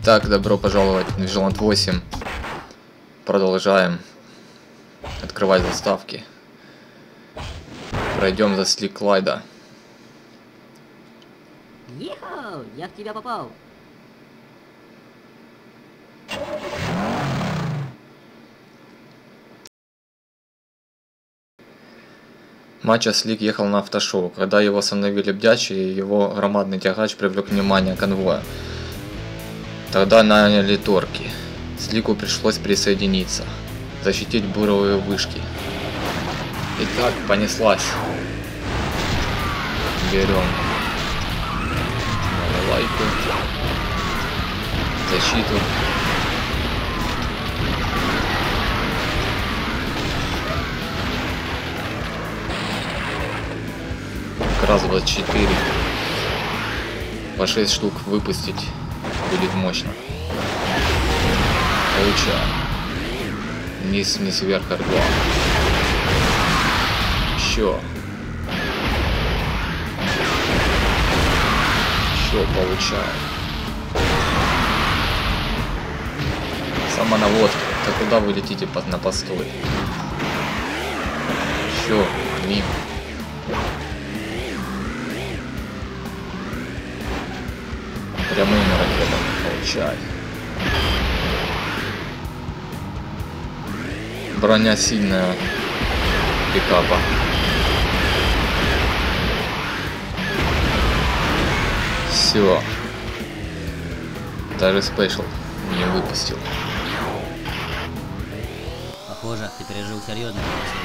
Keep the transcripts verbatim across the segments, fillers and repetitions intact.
Итак, добро пожаловать в Vigilant восемь. Продолжаем открывать заставки. Пройдем за Слик Клайда. Ехал! Я в тебя попал! Мачо Слик ехал на автошоу. Когда его остановили бдячие, его громадный тягач привлек внимание конвоя. Тогда наняли торки. Слику пришлось присоединиться, защитить буровые вышки. Итак, понеслась. Берем лайку, защиту. Раз двадцать четыре. По шесть штук выпустить будет мощно. Получаем. Низ, вниз, вверх, аргуа. Еще. Еще получаем. Самонаводка. Так куда вы летите под на постой? Еще. Мимо. Прямыми ракетами получай. Броня сильная пикапа. Все. Даже спешл не выпустил. Похоже, ты пережил серьезный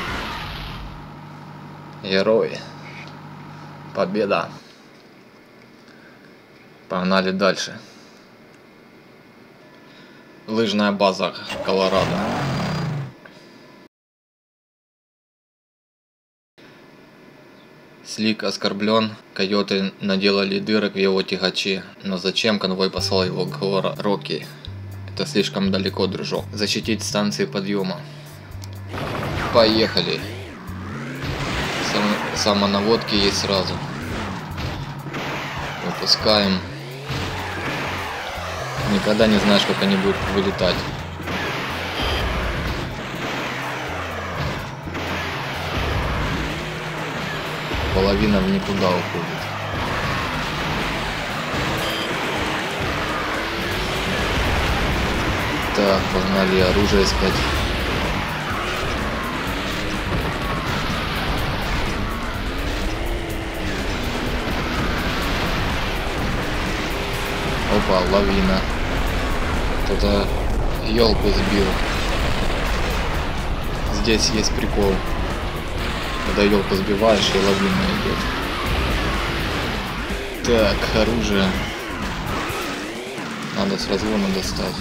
Герои. Победа. Погнали дальше. Лыжная база Колорадо. Слик оскорблен, койоты наделали дырок в его тягаче, но зачем конвой послал его к гора Рокки? Это слишком далеко, дружок. Защитить станции подъема. Поехали. Сам... Самонаводки есть сразу. Выпускаем. Никогда не знаешь, как они будут вылетать. Половина в никуда уходит. Так, погнали оружие искать. Опа, лавина. Кто-то елку сбил. Здесь есть прикол. Когда елку сбиваешь, и лавина идет. Так, оружие. Надо с разгона достать.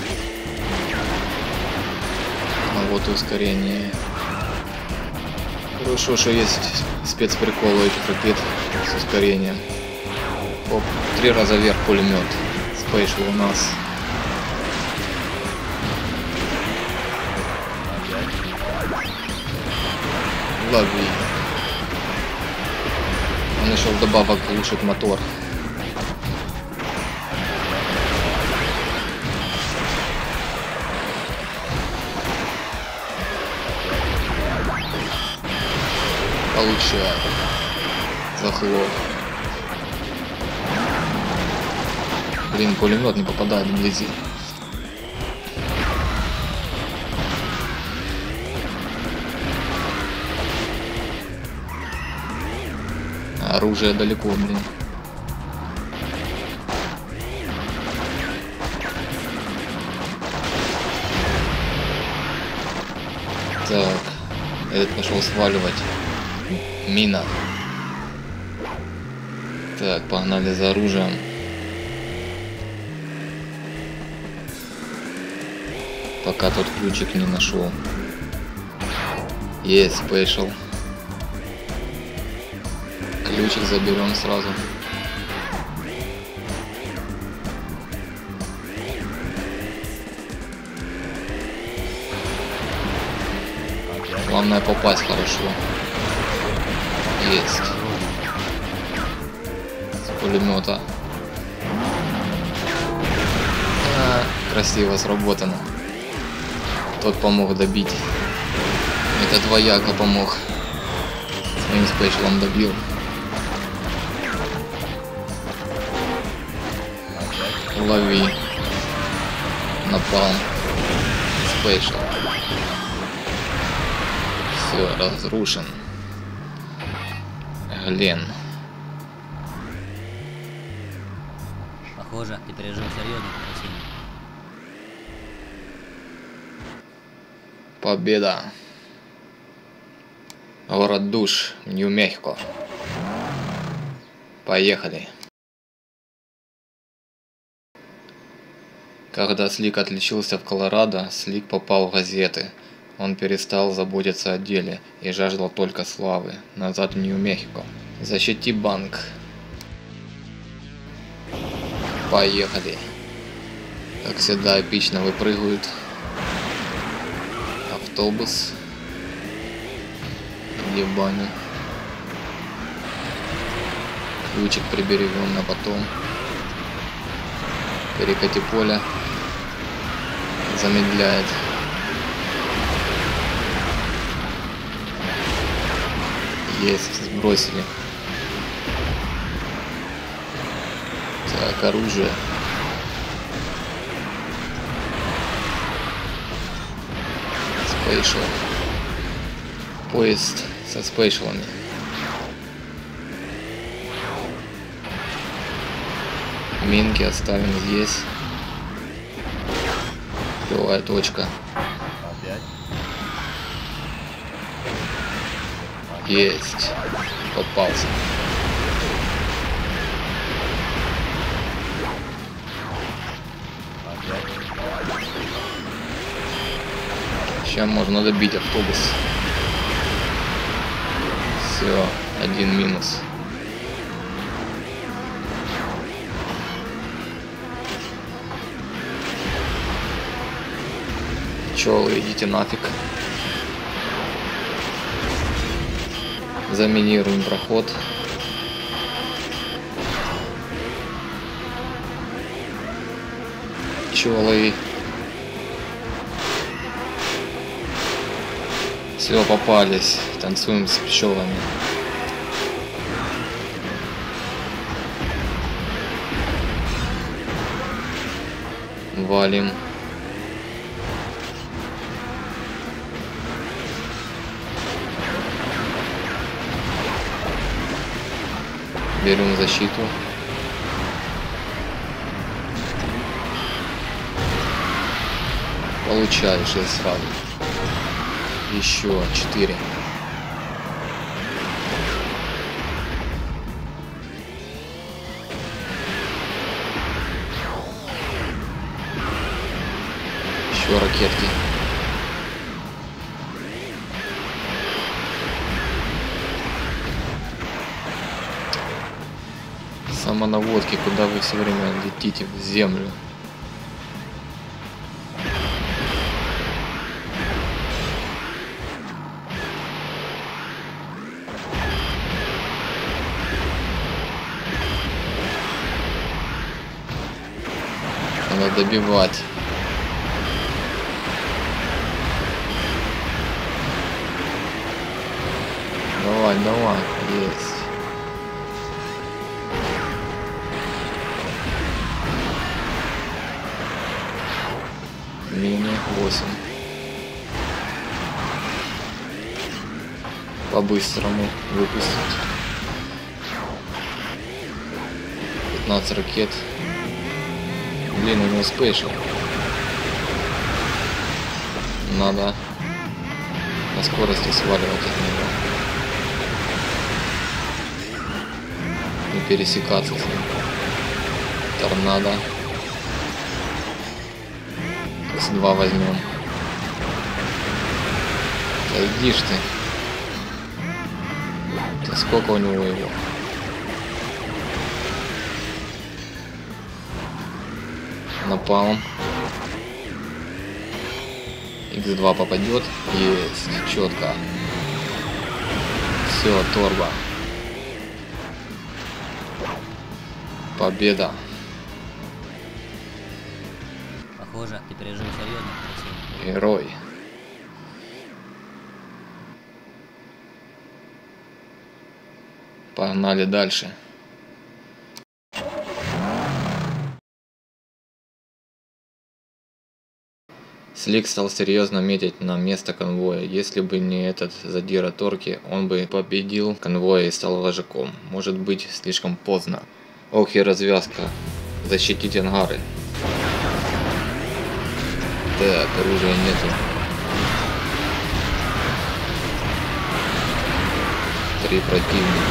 А вот и ускорение. Хорошо, что есть спецприкол у этих ракет с ускорением. Оп, три раза вверх пулемет. Спейшл у нас. Лови. Он еще вдобавок глушит мотор. Получай. Захлоп. Блин, пулемет не попадает вблизи. Оружие далеко, блин. Так, этот пошел сваливать. Мина. Так, погнали за оружием. Пока тот ключик не нашел. Есть спешл. Ключик заберем сразу. Главное попасть хорошо. Есть. С пулемета. А, Красиво сработано. Тот помог добить. Этот вояка помог. Своим спейшалом добил. Лови. Напал. Спейшал. Все, разрушен. Глен. Похоже, ты пережил серьезное потрясение. Победа. Город душ, Нью-Мехико. Поехали. Когда Слик отличился в Колорадо, Слик попал в газеты. Он перестал заботиться о деле и жаждал только славы. Назад в Нью-Мехико. Защити банк. Поехали. Как всегда, эпично выпрыгивает автобус. Ебаный. Ключик приберегем на потом. Перекати поле. Замедляет. Есть, сбросили. Так, оружие. Спейшл. Поезд со спейшалами. Минки оставим здесь. Клевая точка. Есть. Попался. Сейчас можно добить автобус. Все, один минус. Пчелы, идите нафиг. Заминируем проход. Пчелы. Все, попались. Танцуем с пчелами. Валим. Берем защиту. Получаешь шесть сразу. Еще четыре. Еще ракетки. Самонаводки, куда вы все время летите в землю. Надо добивать. Давай, давай, есть. Мини восемь. По-быстрому выпустить. пятнадцать ракет. Блин, у него спейшл. Надо на скорости сваливать от него. Не пересекаться с ним. Торнадо. эс два возьмем. Да иди ж ты. Да сколько у него его? Напалм. икс два попадет. Есть. Четко. Все, торба. Победа. Похоже, ты пережил серьезное потрясение. Герой. Погнали дальше. Слик стал серьезно метить на место конвоя. Если бы не этот задира Торки, он бы победил конвоя и стал вожаком. Может быть, слишком поздно. Ох и развязка. Защитить ангары. Так, оружия нету. Три противника.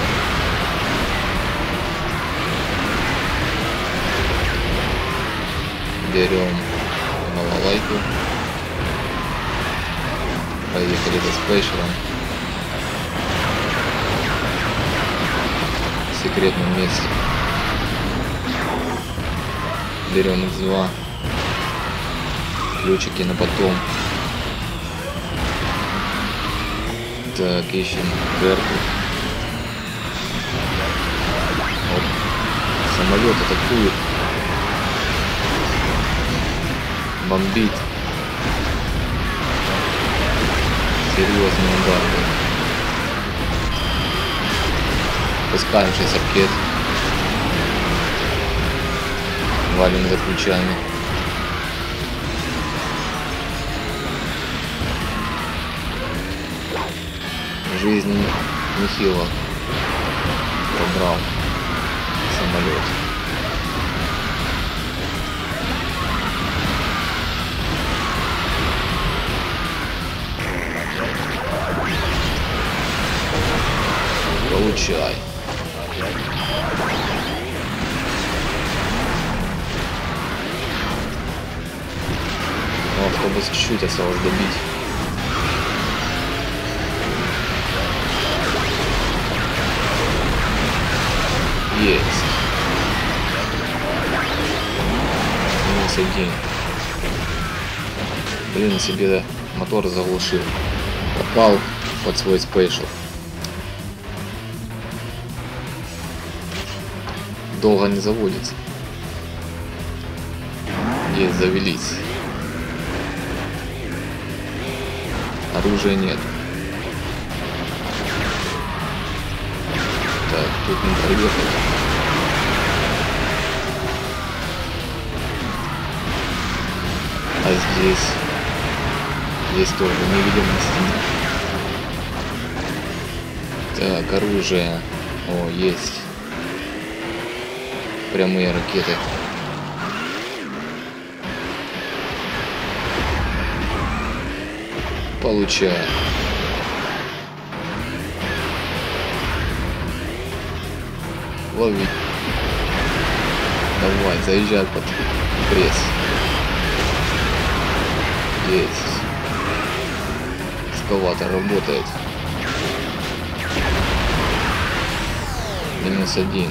Берем балалайку. Поехали за спейшером. В секретном месте. Берем икс два. Ключики на потом. Так, ищем карту. Оп. Самолет атакует. Бомбит. Серьезный удар был. Пускаем шесть ракет. Валим за ключами. Жизнь нехило пробрал самолет. Получай. Ну, автобус чуть-чуть осталось добить. Есть. Минус один. Блин, себе мотор заглушил. Попал под свой спейшл. Долго не заводится. Есть, завелись. Оружия нет. Так, тут не проехать. А здесь... Здесь тоже невидимость. Так, оружие. О, есть. Прямые ракеты. Получаю. Лови. Давай, заезжай под пресс. Есть. Эскалатор работает. Минус один.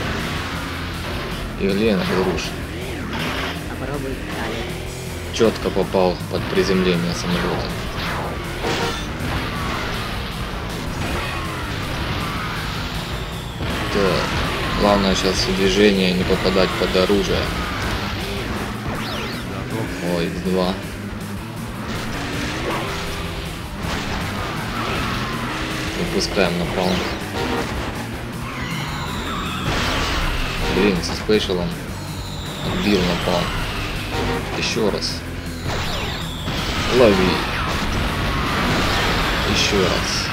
И Лена груш. Попробуй далее. Четко попал под приземление самолета. Так. Главное сейчас все движение не попадать под оружие. Ой, икс два. Выпускаем напалм. Блин, со спейшалом отбил напалм. Еще раз. Лови. Еще раз.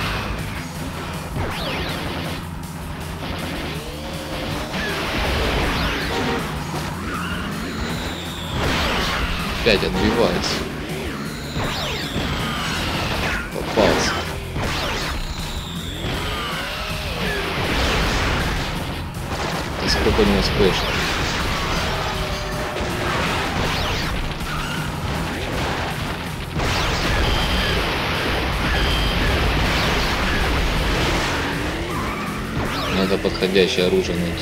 Опять отбивается. Попался. И сколько у него спешл? Надо подходящее оружие найти.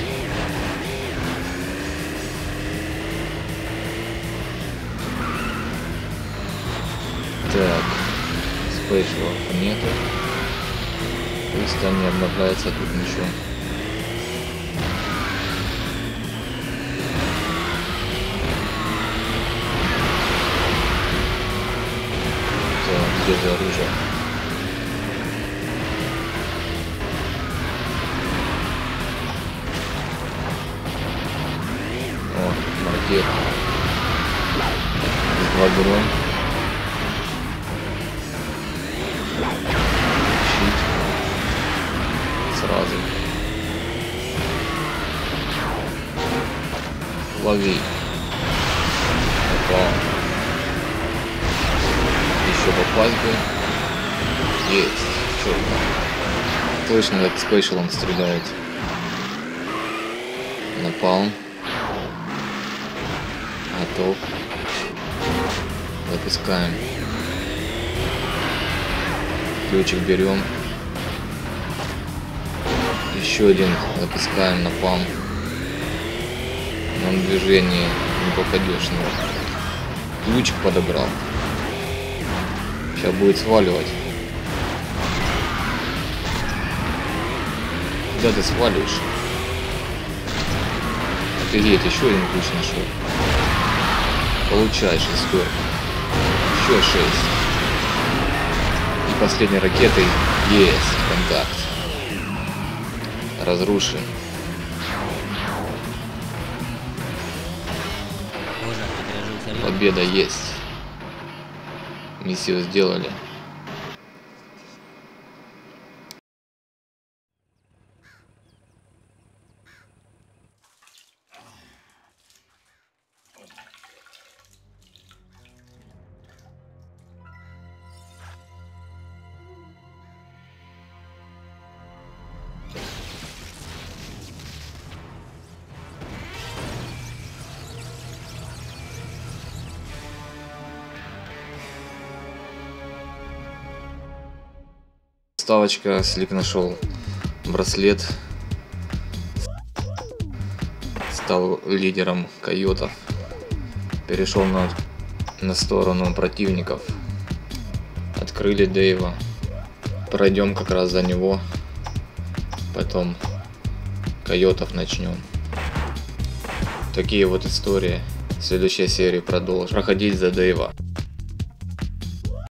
Так, спейшалов нету. Пусть там не обновляется тут ничего. где же оружие? О, маркет. Два бронь. Щит. Сразу. Лови. Попал. Еще попасть бы. Есть. Черт. Слышно, как спешл он стреляет. Напал. Готов. Запускаем. Ключик берем. Еще один запускаем, напалм. На движение не попадешь. Но ключик подобрал. Сейчас будет сваливать. Куда ты сваливаешь? Офигеть, еще один ключ нашел. Получай шестой. Еще шесть. И последней ракетой есть контакт. Разрушен. Победа есть. Миссию сделали. Ставочка, Слик нашел браслет, стал лидером койотов, перешел на, на сторону противников, открыли Дэйва, пройдем как раз за него, потом койотов начнем. Такие вот истории. В следующей серии продолжим проходить за Дэйва.